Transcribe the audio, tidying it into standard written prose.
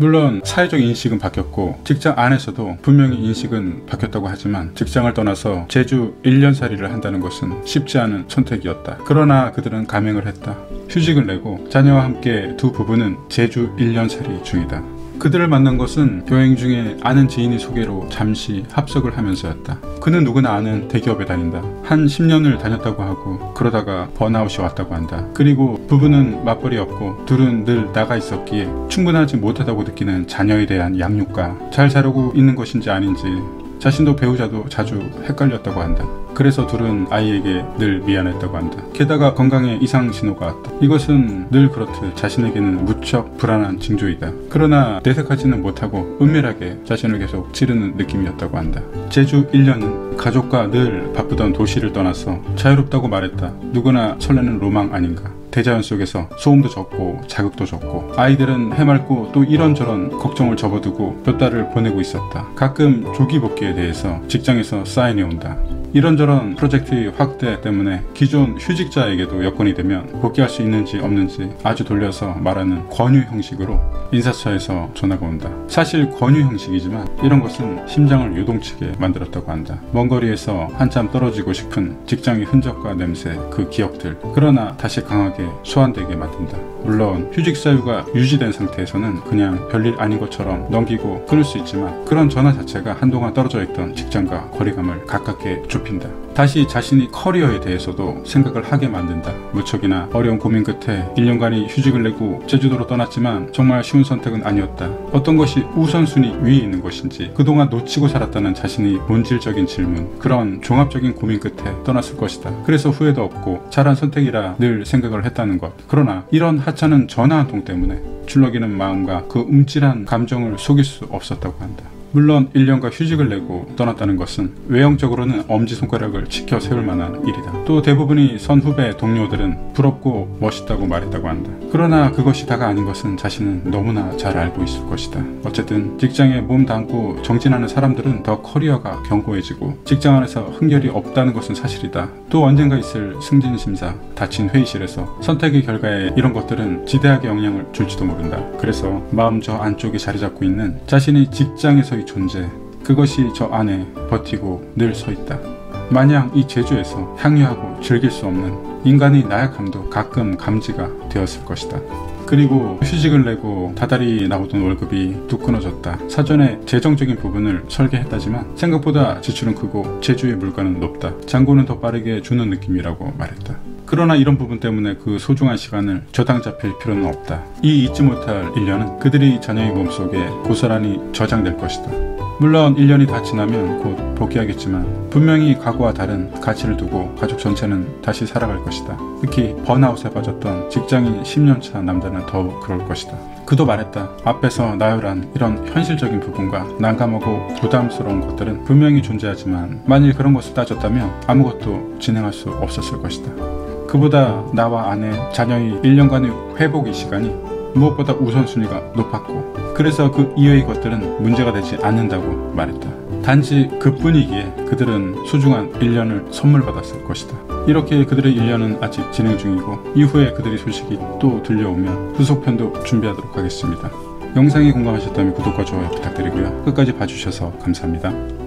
물론 사회적 인식은 바뀌었고 직장 안에서도 분명히 인식은 바뀌었다고 하지만 직장을 떠나서 제주 1년살이를 한다는 것은 쉽지 않은 선택이었다. 그러나 그들은 감행을 했다. 휴직을 내고 자녀와 함께 두 부부는 제주 1년살이 중이다. 그들을 만난 것은 여행 중에 아는 지인의 소개로 잠시 합석을 하면서였다. 그는 누구나 아는 대기업에 다닌다. 한 10년을 다녔다고 하고 그러다가 번아웃이 왔다고 한다. 그리고 부부는 맞벌이 없고 둘은 늘 나가 있었기에 충분하지 못하다고 느끼는 자녀에 대한 양육과 잘 자라고 있는 것인지 아닌지 자신도 배우자도 자주 헷갈렸다고 한다. 그래서 둘은 아이에게 늘 미안했다고 한다. 게다가 건강에 이상 신호가 왔다. 이것은 늘 그렇듯 자신에게는 무척 불안한 징조이다. 그러나 내색하지는 못하고 은밀하게 자신을 계속 찌르는 느낌이었다고 한다. 제주 1년은 가족과 늘 바쁘던 도시를 떠나서 자유롭다고 말했다. 누구나 설레는 로망 아닌가. 대자연 속에서 소음도 적고 자극도 적고 아이들은 해맑고 또 이런저런 걱정을 접어두고 몇 달을 보내고 있었다. 가끔 조기 복귀에 대해서 직장에서 사인이 온다. 이런저런 프로젝트의 확대 때문에 기존 휴직자에게도 여건이 되면 복귀할 수 있는지 없는지 아주 돌려서 말하는 권유 형식으로 인사처에서 전화가 온다. 사실 권유 형식이지만 이런 것은 심장을 요동치게 만들었다고 한다. 먼 거리에서 한참 떨어지고 싶은 직장의 흔적과 냄새, 그 기억들, 그러나 다시 강하게 소환되게 만든다. 물론 휴직 사유가 유지된 상태에서는 그냥 별일 아닌 것처럼 넘기고 끊을 수 있지만 그런 전화 자체가 한동안 떨어져 있던 직장과 거리감을 가깝게 좁힌다. 다시 자신의 커리어에 대해서도 생각을 하게 만든다. 무척이나 어려운 고민 끝에 1년간의 휴직을 내고 제주도로 떠났지만 정말 쉬운 선택은 아니었다. 어떤 것이 우선순위 위에 있는 것인지 그동안 놓치고 살았다는 자신의 본질적인 질문, 그런 종합적인 고민 끝에 떠났을 것이다. 그래서 후회도 없고 잘한 선택이라 늘 생각을 했다는 것. 그러나 이런 하찮은 전화 한 통 때문에 출렁이는 마음과 그 움찔한 감정을 속일 수 없었다고 한다. 물론 1년간 휴직을 내고 떠났다는 것은 외형적으로는 엄지손가락을 치켜 세울 만한 일이다. 또 대부분의 선후배 동료들은 부럽고 멋있다고 말했다고 한다. 그러나 그것이 다가 아닌 것은 자신은 너무나 잘 알고 있을 것이다. 어쨌든 직장에 몸 담고 정진하는 사람들은 더 커리어가 견고해지고 직장 안에서 흠결이 없다는 것은 사실이다. 또 언젠가 있을 승진심사, 닫힌 회의실에서 선택의 결과에 이런 것들은 지대하게 영향을 줄지도 모른다. 그래서 마음 저 안쪽에 자리 잡고 있는 자신이 직장에서의 존재, 그것이 저 안에 버티고 늘 서 있다. 마냥 이 제주에서 향유하고 즐길 수 없는 인간의 나약함도 가끔 감지가 되었을 것이다. 그리고 휴직을 내고 다달이 나오던 월급이 뚝 끊어졌다. 사전에 재정적인 부분을 설계했다지만 생각보다 지출은 크고 제주의 물가는 높다. 잔고는 더 빠르게 주는 느낌이라고 말했다. 그러나 이런 부분 때문에 그 소중한 시간을 저당 잡힐 필요는 없다. 이 잊지 못할 1년은 그들의 자녀의 몸속에 고스란히 저장될 것이다. 물론 1년이 다 지나면 곧 복귀하겠지만 분명히 과거와 다른 가치를 두고 가족 전체는 다시 살아갈 것이다. 특히 번아웃에 빠졌던 직장인 10년차 남자는 더욱 그럴 것이다. 그도 말했다. 앞에서 나열한 이런 현실적인 부분과 난감하고 부담스러운 것들은 분명히 존재하지만 만일 그런 것을 따졌다면 아무것도 진행할 수 없었을 것이다. 그보다 나와 아내, 자녀의 1년간의 회복의 시간이 무엇보다 우선순위가 높았고 그래서 그 이외의 것들은 문제가 되지 않는다고 말했다. 단지 그뿐이기에 그들은 소중한 1년을 선물 받았을 것이다. 이렇게 그들의 1년은 아직 진행 중이고 이후에 그들의 소식이 또 들려오면 후속편도 준비하도록 하겠습니다. 영상에 공감하셨다면 구독과 좋아요 부탁드리고요. 끝까지 봐주셔서 감사합니다.